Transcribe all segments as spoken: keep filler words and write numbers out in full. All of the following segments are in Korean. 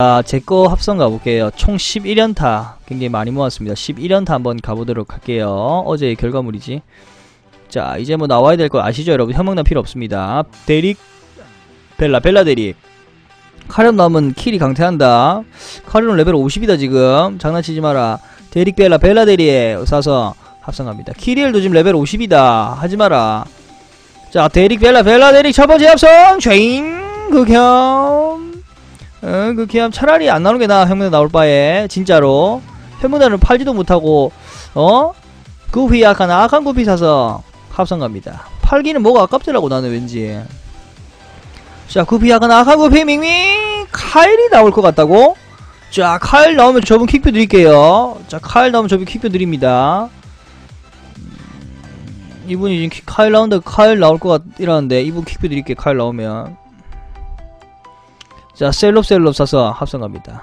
아, 제거 합성 가볼게요. 총 십일 연타 굉장히 많이 모았습니다. 십일 연타 한번 가보도록 할게요. 어제의 결과물이지. 자, 이제 뭐 나와야 될 거 아시죠 여러분? 혐오난 필요 없습니다. 데릭 벨라 벨라 데릭 카리온 나오면 킬이 강퇴한다. 카리온 레벨 오십이다 지금. 장난치지 마라. 데릭 벨라 벨라 데릭 사서 합성합니다. 키리엘도 지금 레벨 오십이다 하지마라. 자, 데릭 벨라 벨라 데릭 첫번째 합성 촤잉 극혐. 어, 극혐. 차라리 안 나오는게 나아. 혐오난 나올 바에 진짜로. 혐오난을 팔지도 못하고 어? 구피 약간 악한 구피 사서 합성갑니다. 팔기는 뭐가 아깝더라고 나는 왠지. 자, 구피 약간 악한 구피 밍밍. 카일이 나올 것 같다고? 자, 카일 나오면 저분 킥표 드릴게요. 자, 카일 나오면 저분 킥표 드립니다. 음, 이분이 지금 카일 나온다. 카일 나올 것 같이라는데 이분 킥표 드릴게요. 카일 나오면. 자, 셀롭 셀롭 사서 합성갑니다.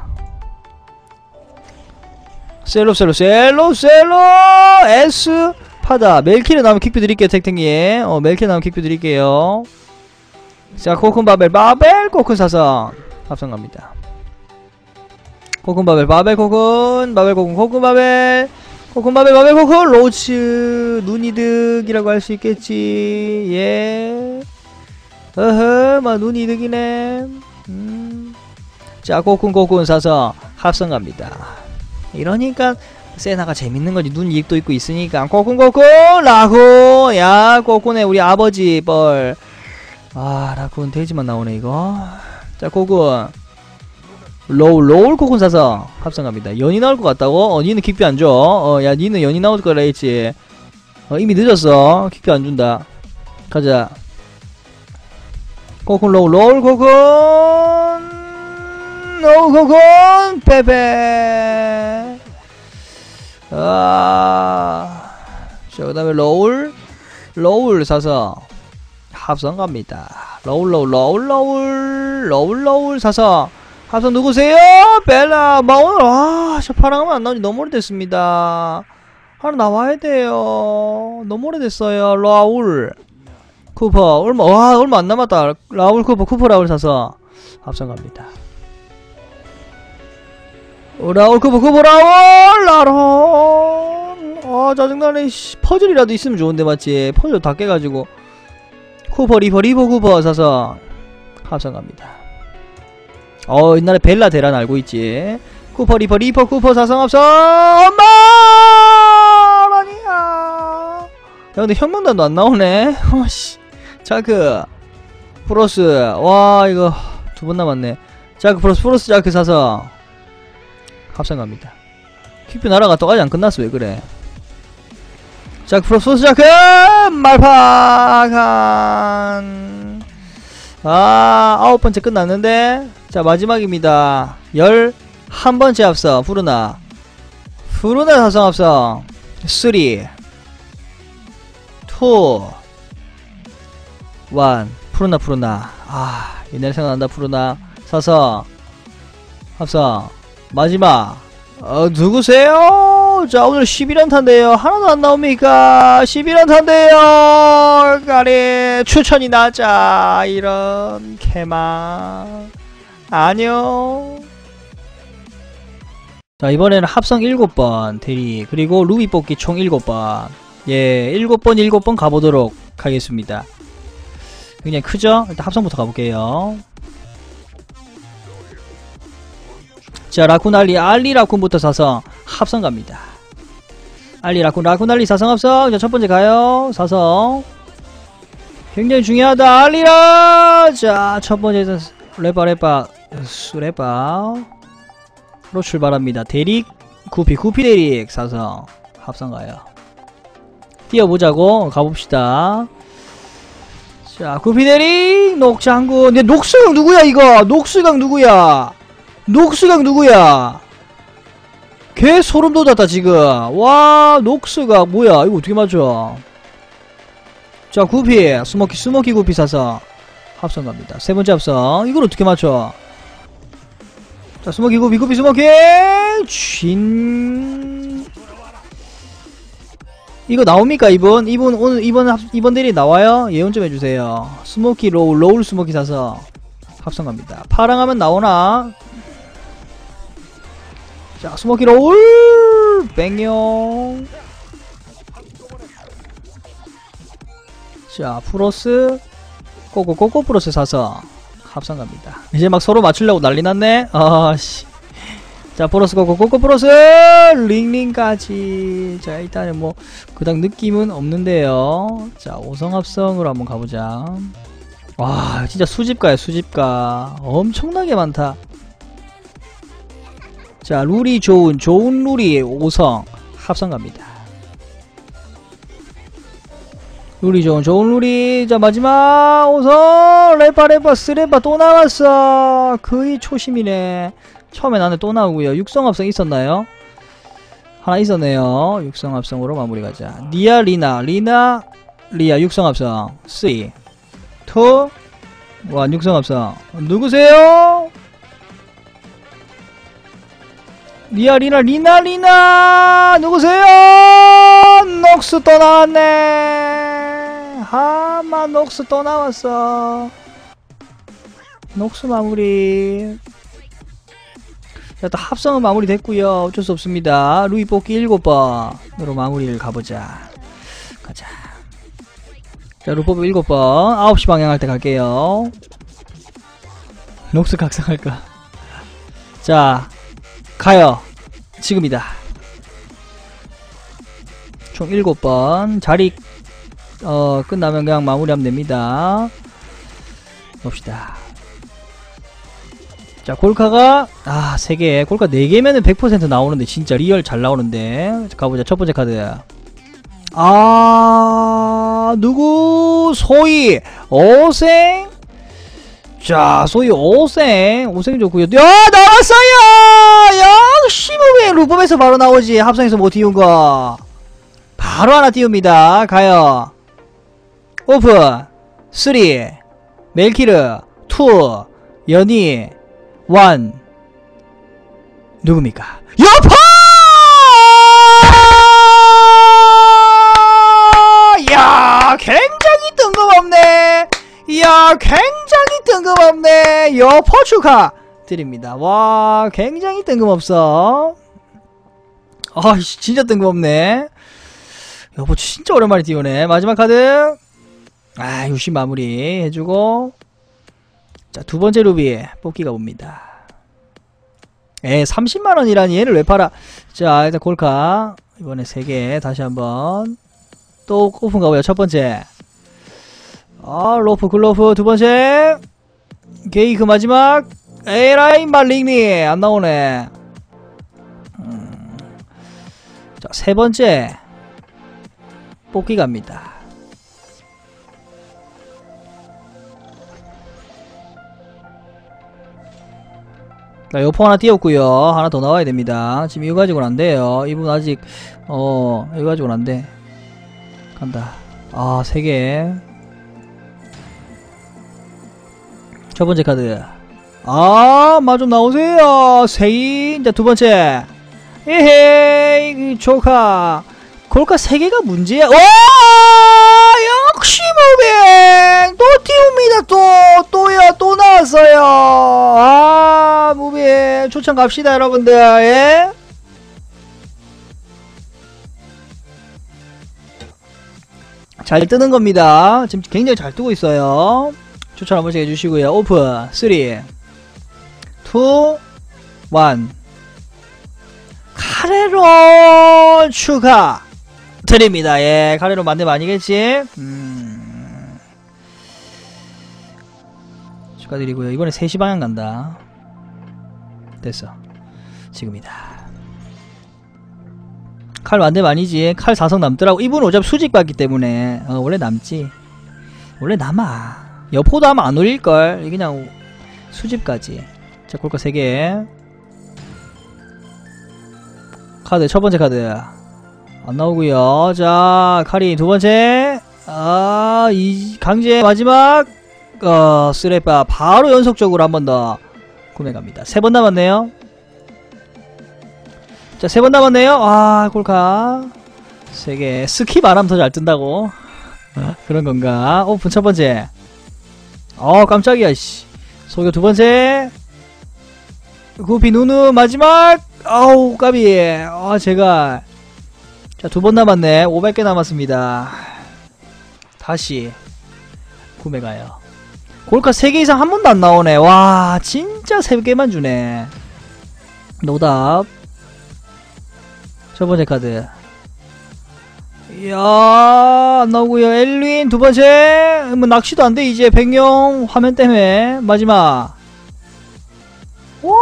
셀롭 셀롭 셀롭 셀롭 S 파다. 멜키를 나오면 킥표 드릴게요. 탱탱이. 어, 멜키 나오면 킥표 드릴게요. 자, 코쿤 바벨 바벨 코쿤 사서 합성갑니다. 코쿤 바벨 바벨 코쿤 바벨 코쿤 코쿤 바벨 코쿤 바벨 바벨 코쿤 로츠 눈이득이라고 할 수 있겠지. 예. 어허, 막 눈이득이네. 음. 자, 코쿤 코쿤 사서 합성갑니다. 이러니까 세나가 재밌는 거지. 눈 이익도 있고 있으니까. 코쿤 코쿤 라쿠. 야, 코쿤의 우리 아버지 뻘. 아, 라쿠는 돼지만 나오네 이거. 자, 코쿤 로울 로울 코쿤 사서 합성합니다. 연이 나올 것 같다고? 어, 니는 킥비 안 줘. 어, 야, 니는 연이 나올 거라 했지. 어, 이미 늦었어. 킥비 안 준다. 가자. 코쿤 로울 로울 코쿤 로울 코쿤 페페. 아, 자, 그 다음에 로울 로울 사서 합성 갑니다. 로울 로울 로울 로울 로울 로울 사서 합성 누구세요? 벨라. 마 오늘 아, 저 파랑하면 안 나온지 너무 오래됐습니다. 하나 나와야 돼요. 너무 오래됐어요. 라울 쿠퍼 얼마 와 얼마 안 남았다. 라울 쿠퍼 쿠퍼 라울 사서 합성 갑니다. 라울 쿠퍼 쿠퍼 라울 라론. 아, 짜증나네. 퍼즐이라도 있으면 좋은데 맞지? 퍼즐 다 깨가지고. 쿠퍼 리퍼 리퍼 쿠퍼 사서 합성갑니다. 어, 옛날에 벨라 대란 알고 있지. 쿠퍼 리퍼 리퍼 쿠퍼 사성 합성. 엄마 아니야. 야, 근데 현명단도 안 나오네. 어씨. 자크 프로스. 와, 이거 두 번 남았네. 자크 프로스 프로스 자크 사서 합성갑니다. 킥뷰 날아갔다 아직 안 끝났어. 왜 그래? 자크 프로스 프로스 자크 말파간. 아, 아홉 번째 끝났는데. 자, 마지막입니다. 열 한 번째 합성 푸르나 푸르나 사성 합성 삼 이 일 푸르나 푸르나. 아, 옛날 생각난다. 푸르나 사성 합성 마지막. 어, 누구세요? 자, 오늘 십일 연타인데요 하나도 안 나옵니까? 십일 연타인데요 가리 추천이 나자. 이런 개망. 안녕. 자, 이번에는 합성 일곱 번 대리 그리고 루비 뽑기 총 일곱 번. 예, 일곱 번 일곱 번 가보도록 하겠습니다. 굉장히 크죠? 일단 합성부터 가볼게요. 자, 라쿤 알리 알리 라쿤부터 사성 합성 갑니다. 알리 라쿤 라쿤 알리 사성 합성. 자, 첫번째 가요. 사성 굉장히 중요하다. 알리라. 자, 첫번째 레바 레바 수레바로 출발합니다. 데릭 구피 구피 데릭 사성 합성 가요. 뛰어보자고. 가봅시다. 자, 구피 데릭 녹장군. 근데 녹수강 누구야 이거? 녹수강 누구야? 녹수강 누구야? 개 소름 돋았다 지금. 와, 녹수강 뭐야? 이거 어떻게 맞춰? 자, 구피 스모키 스모키 구피 사서 합성 갑니다. 세 번째 합성. 이걸 어떻게 맞춰? 자, 스모키 구피 구피 스모키 쥔. 이거 나옵니까 이분? 이분 오늘 이번 합, 이번 대리 나와요? 예언 좀 해주세요. 스모키 로울 로울 스모키 사서 합성 갑니다. 파랑하면 나오나? 자, 스모키로 울! 뺑용. 자, 프로스. 꼬꼬꼬꼬 프로스 사서 합성 갑니다. 이제 막 서로 맞추려고 난리 났네? 아씨. 자, 프로스 꼬꼬꼬꼬 프로스! 링링까지. 자, 일단은 뭐, 그닥 느낌은 없는데요. 자, 오성 합성으로 한번 가보자. 와, 진짜 수집가야, 수집가. 엄청나게 많다. 자, 룰이 좋은, 좋은 룰이 오성 합성 갑니다. 룰이 좋은, 좋은 룰이. 자, 마지막 오성! 레파, 레파, 스레파 또 나왔어! 거의 초심이네. 처음에 나는 또 나오고요. 육성 합성 있었나요? 하나 있었네요. 육성 합성으로 마무리 가자. 니아, 리나, 리나, 리아, 육성 합성. 삼, 이, 일, 육성 합성. 누구세요? 리아, 리나, 리나, 리나! 누구세요? 녹스 또 나왔네! 하마, 녹스 또 나왔어. 녹스 마무리. 자, 또 합성은 마무리 됐고요. 어쩔 수 없습니다. 루이 뽑기 일곱 번으로 마무리를 가보자. 가자. 자, 루이 뽑기 일곱 번. 아홉 시 방향 할 때 갈게요. 녹스 각성할까? 자, 가요. 지금이다. 총 일곱 번. 자리, 어, 끝나면 그냥 마무리하면 됩니다. 봅시다. 자, 골카가 아 세 개. 골카 네 개면은 백 퍼센트 나오는데 진짜 리얼 잘 나오는데. 자, 가보자. 첫 번째 카드. 아 누구? 소희 오생. 자, 소희 오생. 오생 좋고요. 야, 나왔어요. 역시 왜 루범에서 바로 나오지. 합성에서 못 띄운거 바로 하나 띄웁니다. 가요. 오픈. 삼, 멜키르, 이, 연희, 일. 누굽니까? 여파! 야, 굉장히 뜬금없네. 이야, 굉장히 뜬금없네. 여포 축하 드립니다. 와, 굉장히 뜬금없어. 아, 진짜 뜬금없네. 여보, 진짜 오랜만에 띄우네. 마지막 카드. 아, 유심 마무리 해주고. 자, 두 번째 루비 뽑기가 옵니다. 에, 삼십만 원이라니 얘를 왜 팔아? 자, 일단 골카 이번에 세 개 다시 한번 또 오픈 가보요. 첫 번째. 아, 로프 글로프 두 번째. 게이크 마지막. 에라이 말링니 안 나오네. 음. 자, 세 번째 뽑기 갑니다. 자, 여포 하나 띄웠고요. 하나 더 나와야 됩니다. 지금 이거 가지고는 안 돼요. 이분 아직 어 이거 가지고는 안 돼. 간다. 아, 세 개. 첫 번째 카드. 아, 마 좀 나오세요. 세인. 자, 두 번째. 에헤이, 조카. 골카 세 개가 문제야. 와, 역시 무빙. 또 띄웁니다. 또, 또야, 또 나왔어요. 아, 무빙. 초청 갑시다, 여러분들. 예? 잘 뜨는 겁니다. 지금 굉장히 잘 뜨고 있어요. 추천 한 번씩 해주시고요. 오픈. 삼, 이, 일. 카레로 추가 드립니다. 예, 카레로 만들면 아니겠지? 음. 축하드리고요. 이번에 세 시 방향 간다. 됐어. 지금이다. 칼 만들면 아니지. 칼 사 성 남더라고. 이분은 어차피 수직 받기 때문에 어, 원래 남지. 원래 남아. 여포도 하면 안 올릴걸. 이게 그냥 수집까지. 자, 골카 세 개. 카드, 첫 번째 카드. 안 나오고요. 자, 카리 두 번째. 아, 이, 강제 마지막. 어, 쓰레빠. 바로 연속적으로 한 번 더 구매 갑니다. 세 번 남았네요. 자, 세 번 남았네요. 아, 골카. 세 개. 스킵 안 하면 더 잘 뜬다고. 그런 건가? 오픈 첫 번째. 어, 깜짝이야, 씨. 소교 두 번째. 구피 누누 마지막. 아우 까비. 아 제가 자 두 번 남았네. 오백 개 남았습니다. 다시 구매가요. 골카 세 개 이상 한 번도 안 나오네. 와 진짜 세 개만 주네. 노답. 첫 번째 카드. 이야 안 나오고요. 엘윈 두 번째. 뭐 낚시도 안 돼 이제. 백룡 화면 때문에. 마지막. 와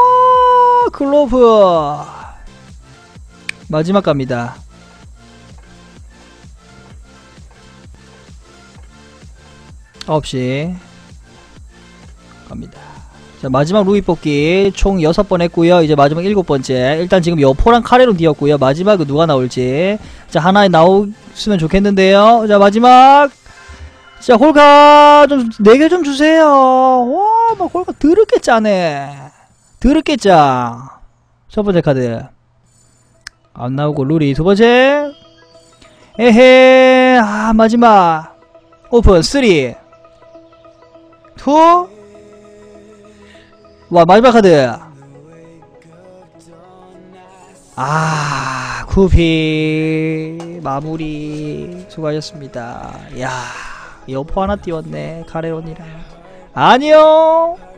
글로브. 마지막 갑니다. 아홉 시 갑니다. 자 마지막 루비 뽑기 총 여섯 번 했고요. 이제 마지막 일곱 번째. 일단 지금 여포랑 카레로 뒤었고요. 마지막은 누가 나올지. 자 하나에 나오시면 좋겠는데요. 자 마지막. 자 홀카 좀 네 개 좀 주세요. 와 막 홀카 더럽게 짜네. 더럽게 짜. 첫 번째 카드 안 나오고 루리 두 번째. 에헤 아 마지막 오픈 삼 이 와 마지막 카드. 아 구피 마무리 수고하셨습니다. 야 여포 하나 띄웠네 카레론이랑. 안녕.